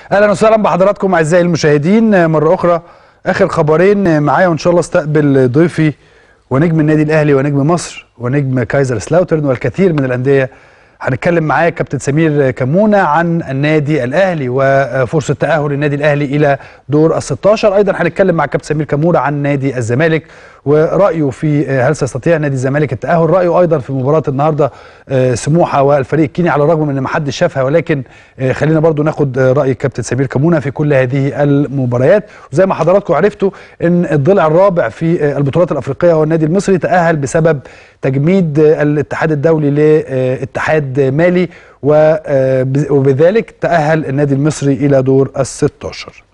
اهلا وسهلا بحضراتكم اعزائي المشاهدين مره اخرى. اخر خبرين معايا وان شاء الله استقبل ضيفي ونجم النادي الاهلي ونجم مصر ونجم كايزرسلاوترن والكثير من الانديه. هنتكلم معايا كابتن سمير كمونه عن النادي الاهلي وفرصه تاهل النادي الاهلي الى دور ال16. ايضا هنتكلم مع كابتن سمير كمونه عن نادي الزمالك ورايه في هل سيستطيع نادي الزمالك التاهل، رايه ايضا في مباراه النهارده سموحه والفريق الكيني على الرغم من ان ما حدش شافها، ولكن خلينا برضو ناخد راي كابتن سمير كمونه في كل هذه المباريات. وزي ما حضراتكم عرفتوا ان الضلع الرابع في البطولات الافريقيه هو النادي المصري، تاهل بسبب تجميد الاتحاد الدولي لاتحاد مالي وبذلك تاهل النادي المصري الى دور ال16.